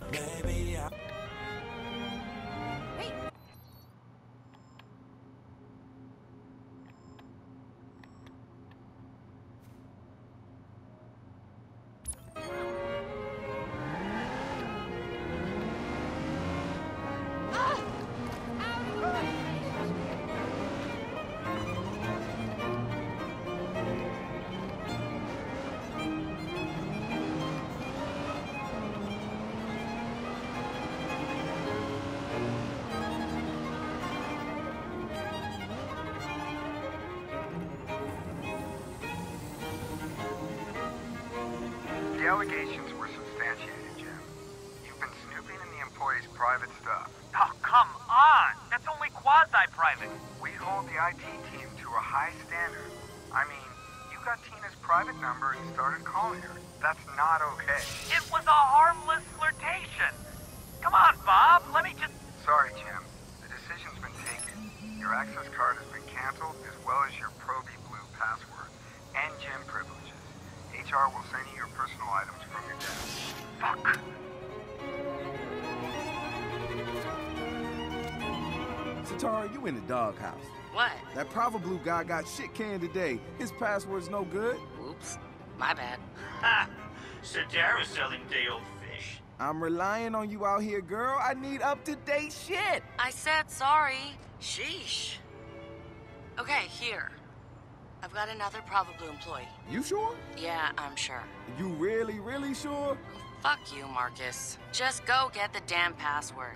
Baby, The allegations were substantiated, Jim. You've been snooping in the employees' private stuff. Oh, come on! That's only quasi-private. We hold the IT team to a high standard. I mean, you got Tina's private number and started calling her. That's not okay. It was a harmless flirtation. Come on, Bob, let me just... Sorry, Jim. The decision's been taken. Your access card has been canceled, as well as your Proby Blue password and gym privileges. HR will send you your personal items from your desk. Fuck. Satara, you in the doghouse. What? That Prava Blue guy got shit canned today. His password's no good. Oops. My bad. Ha! Satara's selling day-old fish. I'm relying on you out here, girl. I need up-to-date shit. I said sorry. Sheesh. Okay, here. I've got another Prava Blue employee. You sure? Yeah, I'm sure. You really, really sure? Fuck you, Marcus. Just go get the damn password.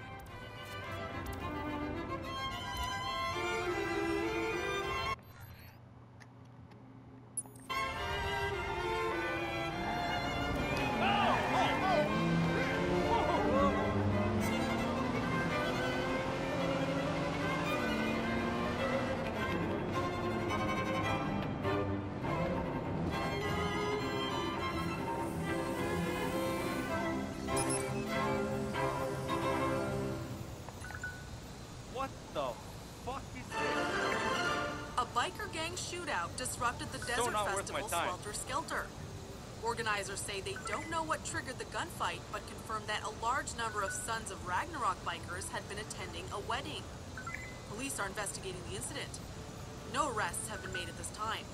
What the fuck is this? A biker gang shootout disrupted the Still Desert not worth my Festival time. Swelter Skelter. Organizers say they don't know what triggered the gunfight, but confirm that a large number of Sons of Ragnarok bikers had been attending a wedding. Police are investigating the incident. No arrests have been made at this time.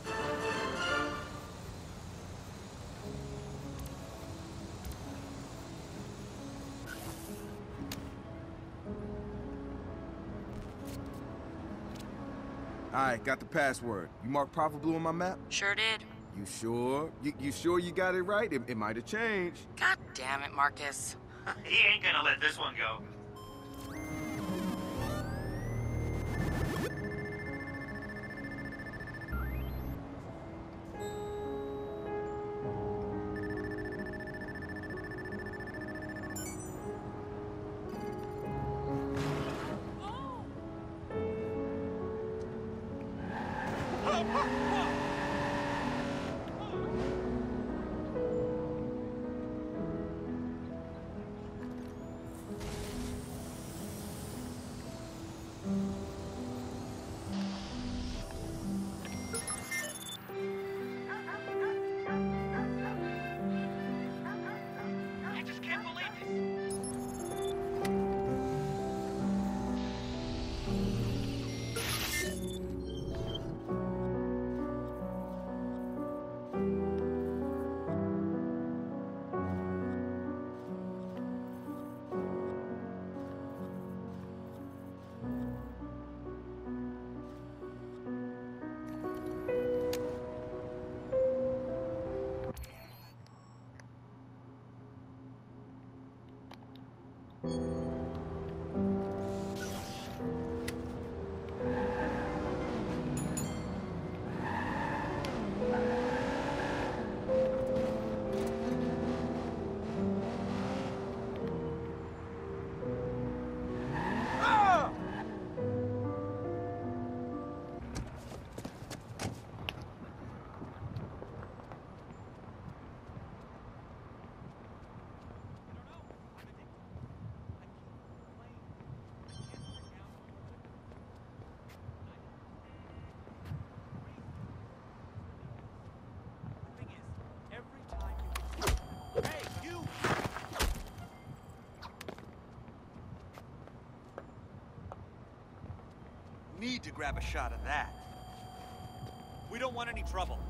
Alright, got the password. You marked Prava Blue on my map? Sure did. You sure? You sure you got it right? It might have changed. God damn it, Marcus. He ain't gonna let this one go. I just can't believe this. need to grab a shot of that. We don't want any trouble.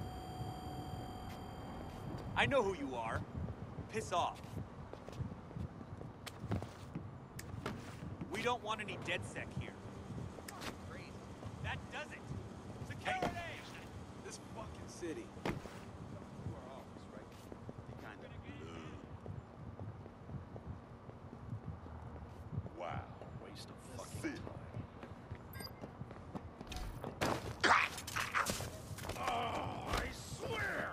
I know who you are. Piss off. We don't want any DedSec here. Crazy. That does it. Security! This fucking city. Wow, waste of fucking time. Oh, I swear!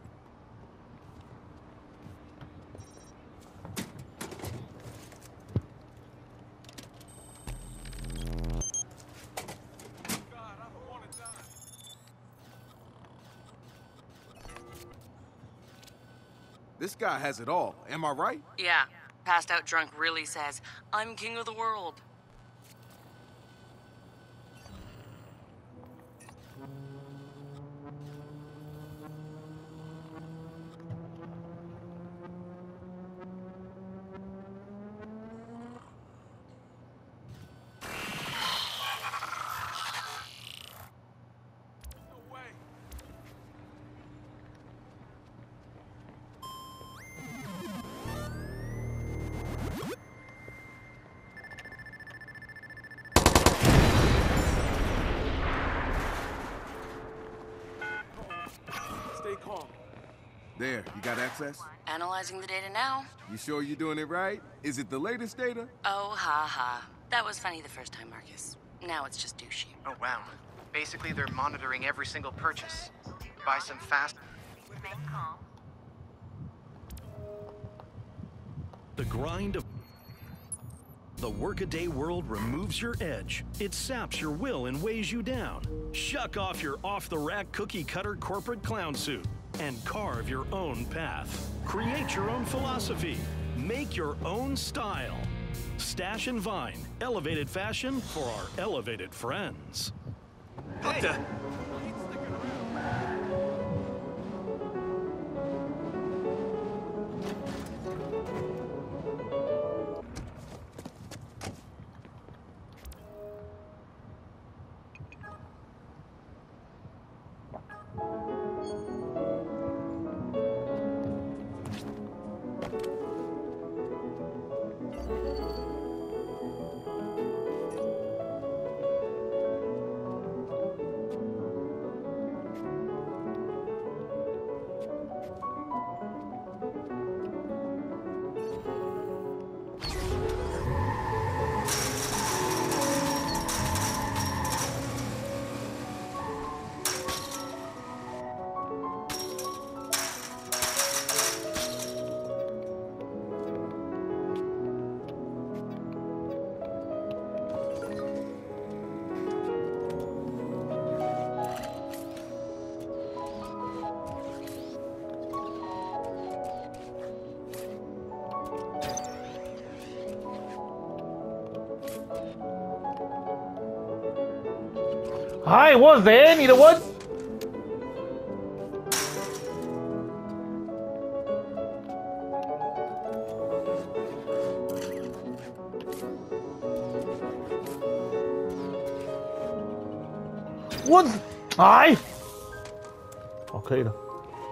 God, I don't want to die. This guy has it all, am I right? Yeah. Passed out drunk really says, I'm king of the world. No way. Stay calm. There, you got access? Analyzing the data now. You sure you're doing it right? Is it the latest data? Oh, ha ha. That was funny the first time, Marcus. Now it's just douchey. Oh, wow. Basically, they're monitoring every single purchase. Buy some fast... Remain calm. The grind of the workaday world removes your edge. It saps your will and weighs you down. Shuck off your off-the-rack cookie-cutter corporate clown suit and carve your own path. Create your own philosophy. Make your own style. Stash and Vine, elevated fashion for our elevated friends. What the? Hi, what's there? Need a what? What? Hi. Okay då.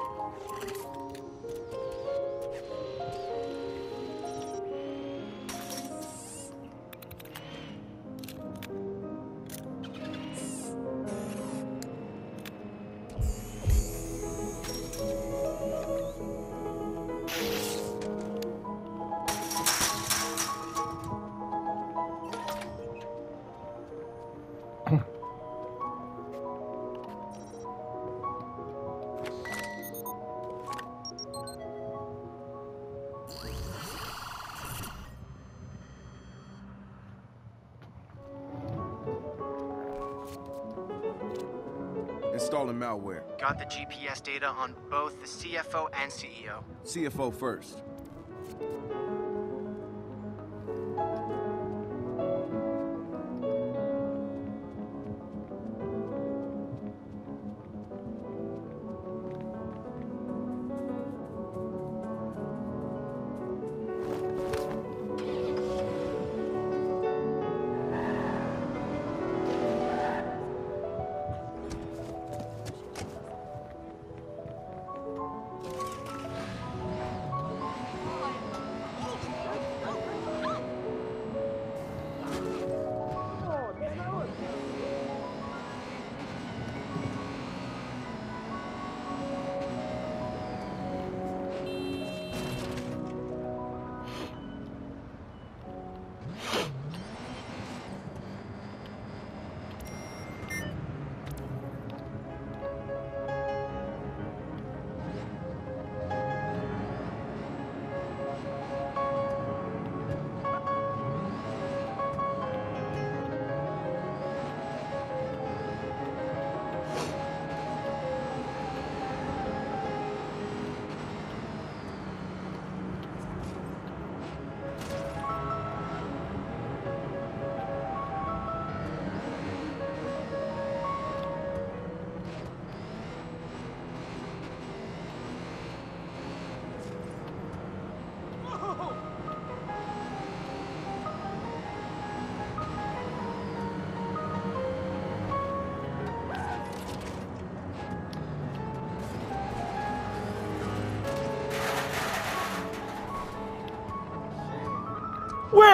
Installing malware. Got the GPS data on both the CFO and CEO. CFO first.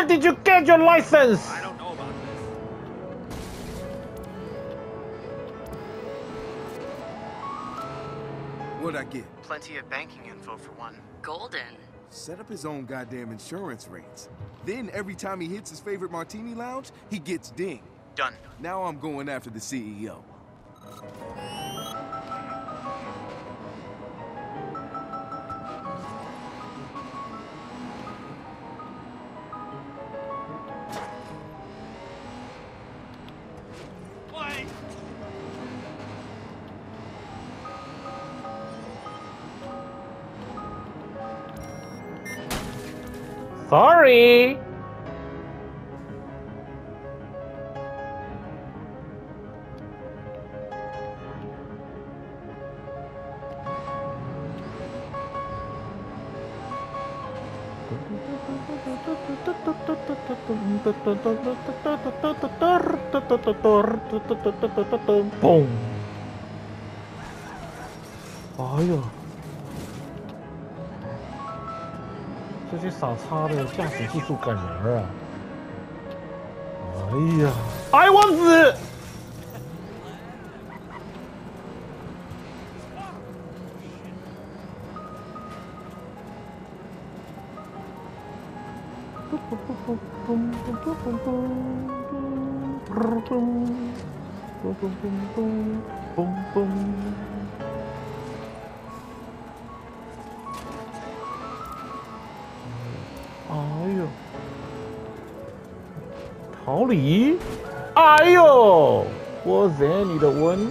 Where did you get your license? I don't know about this. What'd I get? Plenty of banking info for one. Golden. Set up his own goddamn insurance rates. Then every time he hits his favorite martini lounge, he gets dinged. Done. Now I'm going after the CEO. Why? Sorry. Boom！ 哎呦，这些傻叉的驾驶技术感人啊！哎呀，爱王子！哎呦，逃离！哎呦，我在你的温。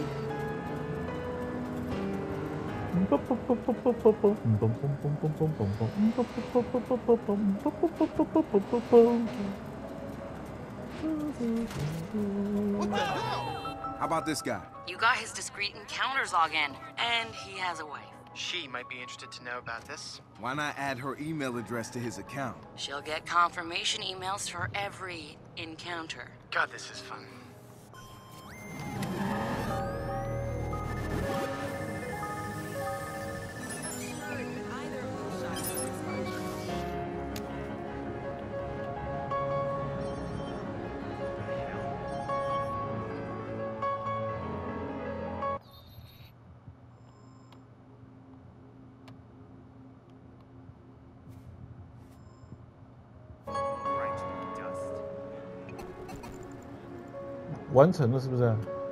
How about this guy? You got his discreet encounters login, and he has a wife. She might be interested to know about this. Why not add her email address to his account? She'll get confirmation emails for every encounter. God, this is fun. 完成了是不是？